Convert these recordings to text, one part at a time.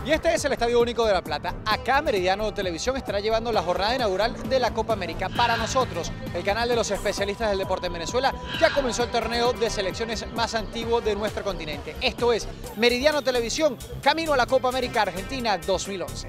Y este es el Estadio Único de La Plata. Acá Meridiano Televisión estará llevando la jornada inaugural de la Copa América. Para nosotros, el canal de los especialistas del deporte en Venezuela, ya comenzó el torneo de selecciones más antiguo de nuestro continente. Esto es Meridiano Televisión, camino a la Copa América Argentina 2011.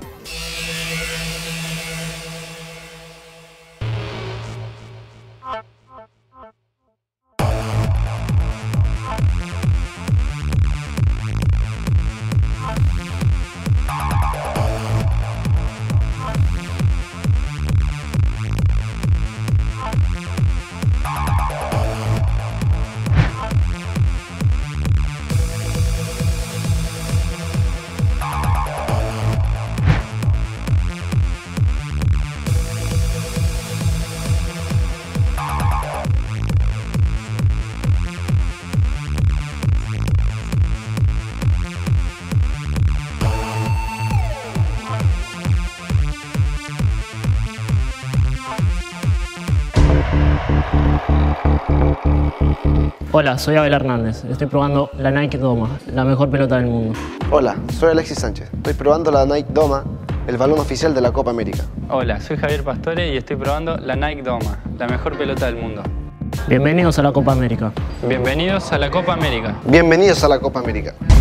Hola, soy Abel Hernández. Estoy probando la Nike Doma, la mejor pelota del mundo. Hola, soy Alexis Sánchez. Estoy probando la Nike Doma, el balón oficial de la Copa América. Hola, soy Javier Pastore y estoy probando la Nike Doma, la mejor pelota del mundo. Bienvenidos a la Copa América. Bienvenidos a la Copa América. Bienvenidos a la Copa América.